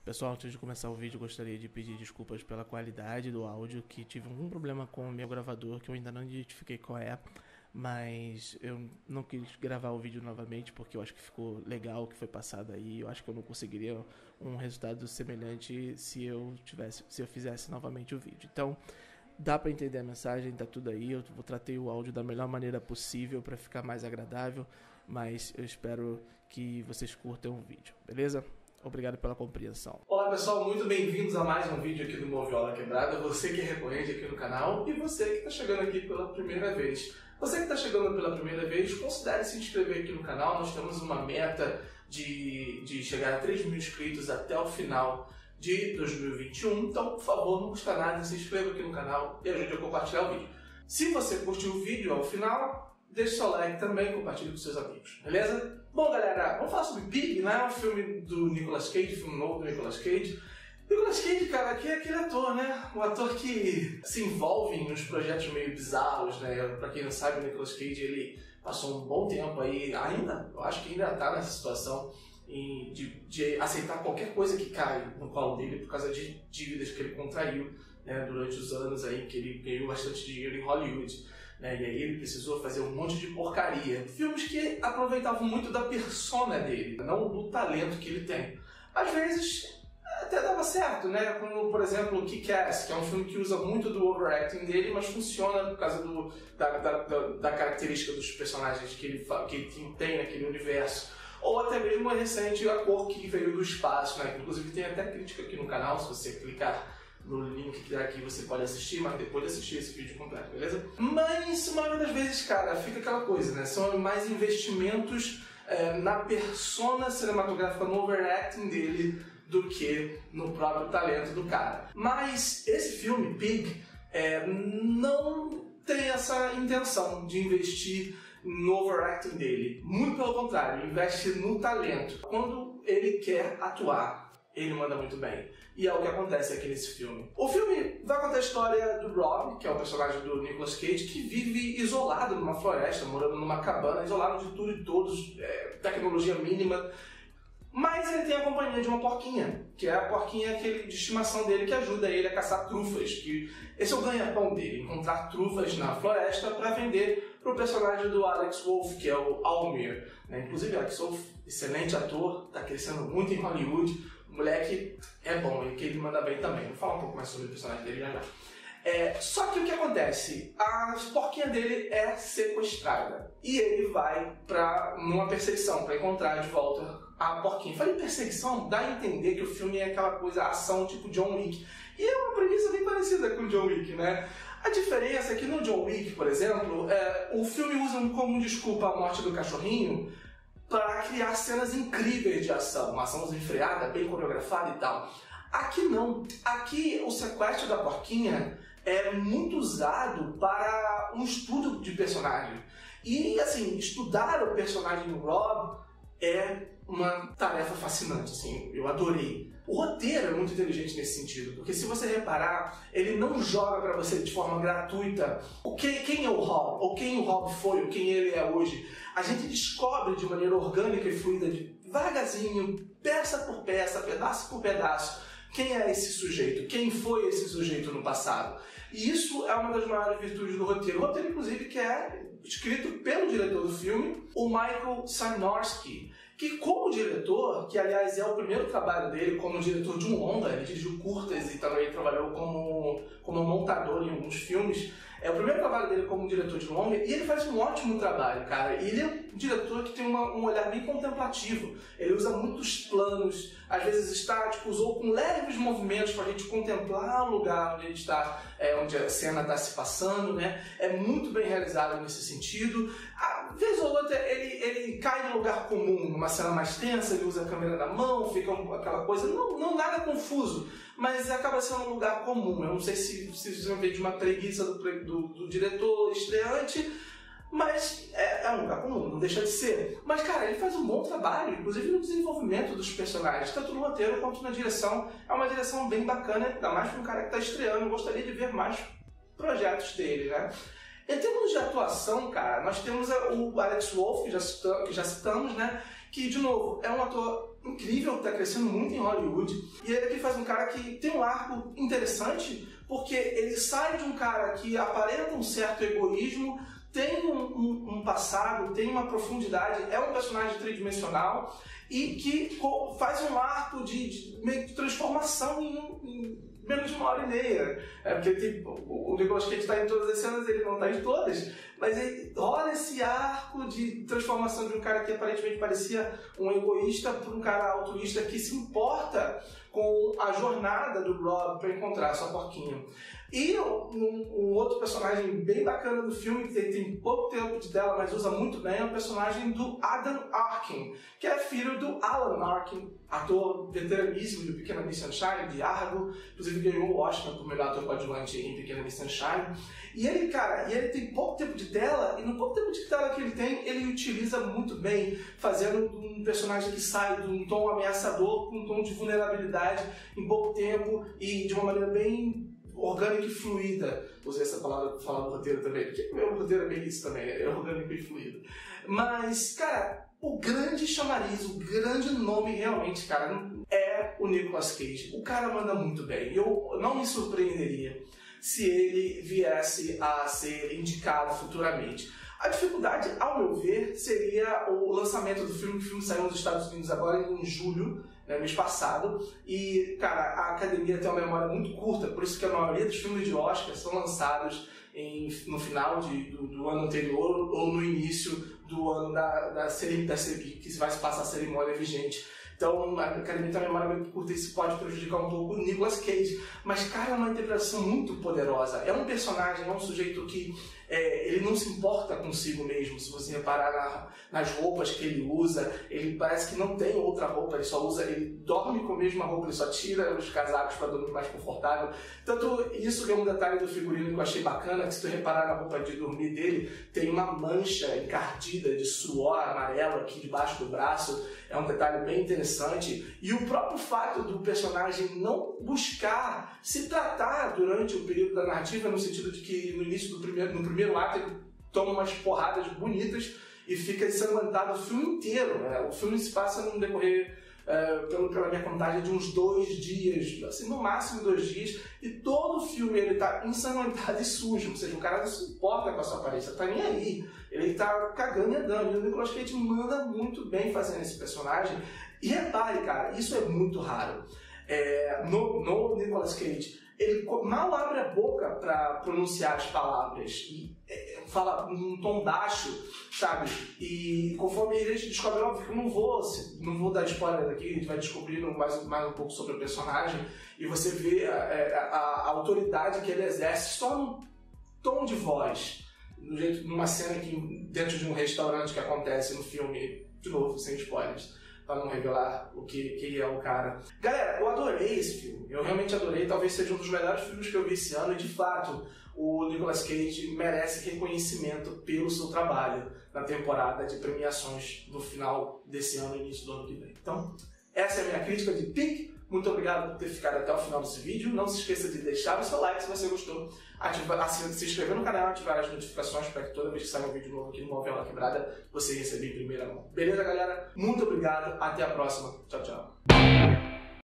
Pessoal, antes de começar o vídeo, gostaria de pedir desculpas pela qualidade do áudio, que tive algum problema com o meu gravador, que eu ainda não identifiquei qual é, mas eu não quis gravar o vídeo novamente, porque eu acho que ficou legal o que foi passado aí. Eu acho que eu não conseguiria um resultado semelhante se eu fizesse novamente o vídeo. Então, dá para entender a mensagem, tá tudo aí. Eu tratei o áudio da melhor maneira possível para ficar mais agradável, mas eu espero que vocês curtam o vídeo, beleza? Obrigado pela compreensão. Olá pessoal, muito bem-vindos a mais um vídeo aqui do Moviola Quebrada. Você que é recorrente aqui no canal e você que está chegando aqui pela primeira vez. Você que está chegando pela primeira vez, considere se inscrever aqui no canal. Nós temos uma meta de chegar a 3 mil inscritos até o final de 2021. Então, por favor, não custa nada, se inscreva aqui no canal e ajude a compartilhar o vídeo. Se você curtiu o vídeo ao final, deixe seu like também e compartilhe com seus amigos, beleza? Bom, galera, vamos falar sobre Pig, né? Um filme do Nicolas Cage, filme novo do Nicolas Cage. Nicolas Cage, cara, que é aquele ator, né? Um ator que se envolve em uns projetos meio bizarros, né? Pra quem não sabe, o Nicolas Cage, ele passou um bom tempo aí, eu acho que ainda tá nessa situação de aceitar qualquer coisa que cai no colo dele por causa de dívidas que ele contraiu, né, durante os anos aí que ele ganhou bastante dinheiro em Hollywood, né, e aí ele precisou fazer um monte de porcaria. Filmes que aproveitavam muito da persona dele, não do talento que ele tem. Às vezes até dava certo, né? Como, por exemplo, Kick-Ass, que é um filme que usa muito do overacting dele, mas funciona por causa da característica dos personagens que ele tem naquele universo. Ou até mesmo uma recente, A Cor que Veio do Espaço, né? Inclusive tem até crítica aqui no canal, se você clicar no link que tá aqui você pode assistir, mas depois de assistir esse vídeo completo, beleza? Mas, a maioria das vezes, cara, fica aquela coisa, né? São mais investimentos na persona cinematográfica, no overacting dele, do que no próprio talento do cara. Mas esse filme, Pig, não tem essa intenção de investir no overacting dele. Muito pelo contrário, investe no talento. Quando ele quer atuar, ele manda muito bem. E é o que acontece aqui nesse filme. O filme vai contar a história do Rob, que é o personagem do Nicolas Cage, que vive isolado numa floresta, morando numa cabana, isolado de tudo e todos, tecnologia mínima. Mas ele tem a companhia de uma porquinha, que é a porquinha de estimação dele, que ajuda ele a caçar trufas. Que esse é o ganha-pão dele, encontrar trufas na floresta para vender para o personagem do Alex Wolff, que é o Almir. Inclusive, Alex Wolff, excelente ator, está crescendo muito em Hollywood. O moleque é bom, ele manda bem também. Vou falar um pouco mais sobre o personagem dele já. Só que o que acontece? A porquinha dele é sequestrada. E ele vai numa perseguição para encontrar de volta a porquinha. Falei perseguição, dá a entender que o filme é aquela coisa, ação tipo John Wick. E é uma premissa bem parecida com o John Wick, né? A diferença é que no John Wick, por exemplo, o filme usa como desculpa a morte do cachorrinho para criar cenas incríveis de ação. Uma ação desenfreada, bem coreografada e tal. Aqui não. Aqui o sequestro da porquinha é muito usado para um estudo de personagem. E, assim, estudar o personagem do Rob é uma tarefa fascinante, assim, eu adorei. O roteiro é muito inteligente nesse sentido, porque se você reparar, ele não joga para você de forma gratuita quem é o Rob, ou quem o Rob foi, ou quem ele é hoje. A gente descobre de maneira orgânica e fluida, devagarzinho, peça por peça, pedaço por pedaço, quem é esse sujeito, quem foi esse sujeito no passado. E isso é uma das maiores virtudes do roteiro. O roteiro, inclusive, que é escrito pelo diretor do filme, o Michael Sarnoski, que como diretor, que aliás é o primeiro trabalho dele como diretor de um longa, ele dirigiu curtas e também trabalhou como montador em alguns filmes. É o primeiro trabalho dele como diretor de longa e ele faz um ótimo trabalho, cara. E ele é um diretor que tem um olhar bem contemplativo. Ele usa muitos planos, às vezes estáticos ou com leves movimentos para a gente contemplar o lugar onde ele está, onde a cena está se passando, né? É muito bem realizado nesse sentido. Às vezes ou outra ele cai num lugar comum, numa cena mais tensa, ele usa a câmera na mão, fica aquela coisa, não nada confuso, mas acaba sendo um lugar comum. Eu não sei se vocês vão ver de uma preguiça do diretor estreante, mas é um lugar comum, não deixa de ser. Mas, cara, ele faz um bom trabalho, inclusive no desenvolvimento dos personagens, tanto no roteiro quanto na direção. É uma direção bem bacana, ainda mais para um cara que está estreando. Eu gostaria de ver mais projetos dele, né? Em termos de atuação, cara, nós temos o Alex Wolff, que já citamos, né? Que, de novo, é um ator incrível, que tá crescendo muito em Hollywood. E ele aqui faz um cara que tem um arco interessante, porque ele sai de um cara que aparenta um certo egoísmo, tem um passado, tem uma profundidade, é um personagem tridimensional e que faz um arco de meio de transformação em menos de 1h30. Porque o Nicolas Cage está em todas as cenas, ele não está em todas, mas ele rola esse arco de transformação de um cara que aparentemente parecia um egoísta para um cara altruísta que se importa com a jornada do Rob para encontrar sua porquinha. E um outro personagem bem bacana do filme, que tem pouco tempo de tela, mas usa muito bem, é o personagem do Adam Arkin, que é filho do Alan Arkin, ator veteraníssimo de Pequena Miss Sunshine, de Argo, inclusive ganhou o Oscar por melhor ator coadjuvante em Pequena Miss Sunshine. E ele, cara, ele tem pouco tempo de tela, e no pouco tempo de tela que ele tem, ele utiliza muito bem, fazendo um personagem que sai de um tom ameaçador para um tom de vulnerabilidade em pouco tempo e de uma maneira bem orgânica e fluida. Usei essa palavra para falar do roteiro também, porque o meu roteiro é bem isso também, é orgânico e fluido. Mas, cara, o grande chamariz, o grande nome realmente, cara, é o Nicolas Cage. O cara manda muito bem. Eu não me surpreenderia se ele viesse a ser indicado futuramente. A dificuldade, ao meu ver, seria o lançamento do filme, que o filme saiu nos Estados Unidos agora em julho, mês passado, e, cara, a academia tem uma memória muito curta, por isso que a maioria dos filmes de Oscar são lançados no final do ano anterior ou no início do ano que vai se passar a cerimônia vigente. Então, a academia tem uma memória muito curta e isso pode prejudicar um pouco o Nicolas Cage. Mas, cara, é uma interpretação muito poderosa. É um personagem, é um sujeito que ele não se importa consigo mesmo. Se você reparar nas roupas que ele usa, ele parece que não tem outra roupa, ele dorme com a mesma roupa, ele só tira os casacos para dormir mais confortável. Tanto isso que é um detalhe do figurino que eu achei bacana, que se tu reparar na roupa de dormir dele, tem uma mancha encardida de suor amarelo aqui debaixo do braço. É um detalhe bem interessante. E o próprio fato do personagem não buscar se tratar durante o período da narrativa, no sentido de que no primeiro ato ele toma umas porradas bonitas e fica ensanguentado o filme inteiro. O filme se passa num decorrer, pela minha contagem, de uns 2 dias, assim, no máximo 2 dias, e todo o filme ele tá ensanguentado e sujo, ou seja, o cara não se importa com a sua aparência, tá nem aí, ele tá cagando e andando, e o Nicolas Cage manda muito bem fazendo esse personagem. E repare, cara, isso é muito raro. No Nicolas Cage, ele mal abre a boca para pronunciar as palavras e fala num tom baixo, sabe? E conforme a gente descobre, óbvio que eu não vou dar spoiler aqui, a gente vai descobrindo mais um pouco sobre o personagem e você vê a autoridade que ele exerce só no tom de voz, numa cena dentro de um restaurante que acontece no filme, de novo, sem spoilers, para não revelar o que é o cara. Galera, eu adorei esse filme. Eu realmente adorei. Talvez seja um dos melhores filmes que eu vi esse ano. E, de fato, o Nicolas Cage merece reconhecimento pelo seu trabalho na temporada de premiações no final desse ano e início do ano que vem. Então, essa é a minha crítica de Pink. Muito obrigado por ter ficado até o final desse vídeo. Não se esqueça de deixar o seu like se você gostou. Se inscrever no canal e ativar as notificações para que toda vez que sair um vídeo novo aqui no Moviola Quebrada, você receba em primeira mão. Beleza, galera? Muito obrigado. Até a próxima. Tchau, tchau.